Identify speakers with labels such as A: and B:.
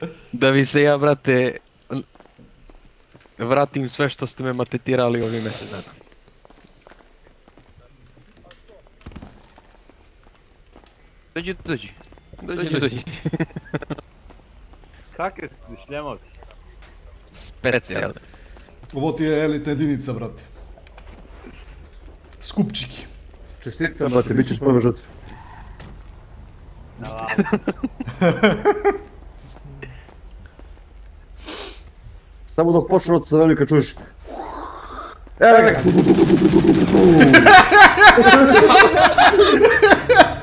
A: Da vi se ja, brate, vratim sve što ste me maltretirali ovih mjesec dana. Dođi.
B: Kakve su šljemovci?
A: Specijalne.
C: Ovo ti je elitna jedinica, brate. Skupčiki.
D: Čestitam, brate, bit ćeš prva žrtva. Samo dok počne od crveni kad čuješ... Evo ga!